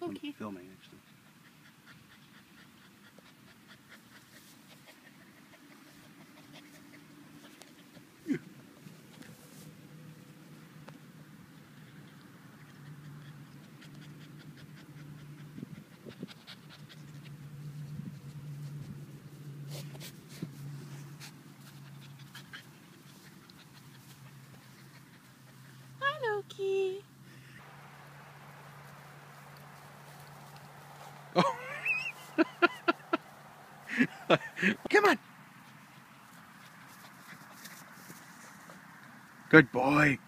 Loki. I'm filming actually. Hi, Loki. Oh. Come on. Good boy.